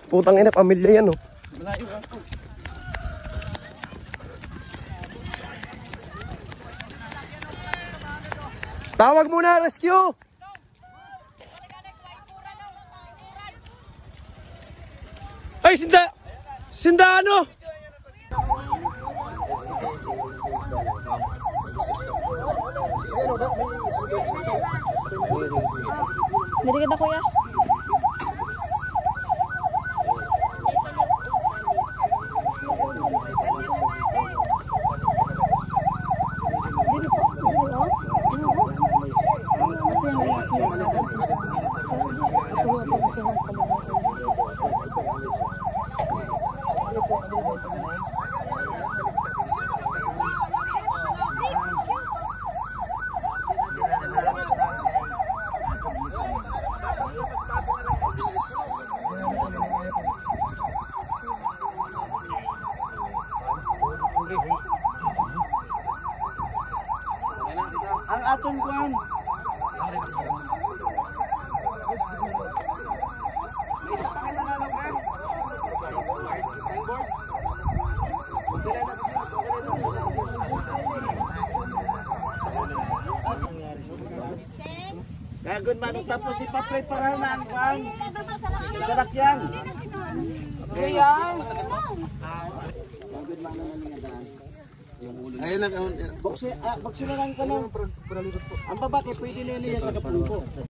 Putang ina, pamilya yan, oh. Malayo ako. Tawag muna, rescue! Ay, sinda! Sinda ano? Dili kita kuya. Ang atong kuan. Gagod man tapos ipa-prepare na ang kuan. Sarak yan. Kuya. Ayun lang. Boxe na lang ka ng. Ang babae pwede na niya sa kapulpo.